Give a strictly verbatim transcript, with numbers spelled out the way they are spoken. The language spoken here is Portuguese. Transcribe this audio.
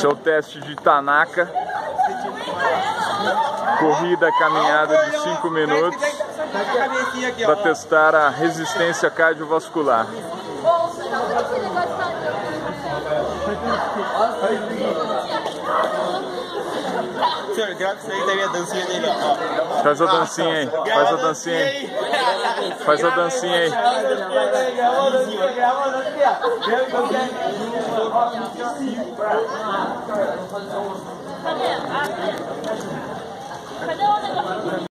Esse é o teste de Tanaka. Corrida caminhada de cinco minutos para testar a resistência cardiovascular. Faz a dancinha aí, faz a dancinha aí, faz a dancinha aí. Cadê? Cadê o negócio?